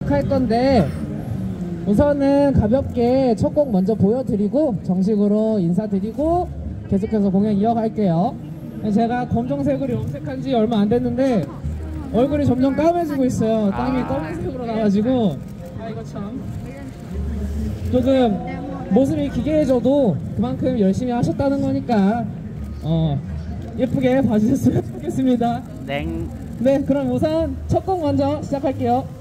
할 건데 우선은 가볍게 첫 곡 먼저 보여드리고 정식으로 인사드리고 계속해서 공연 이어갈게요. 제가 검정색으로 염색한 지 얼마 안 됐는데 얼굴이 점점 까매지고 있어요. 땀이 검은색으로 나가지고 이거 참 조금 모습이 기괴해져도 그만큼 열심히 하셨다는 거니까 예쁘게 봐주셨으면 좋겠습니다. 네, 그럼 우선 첫 곡 먼저 시작할게요.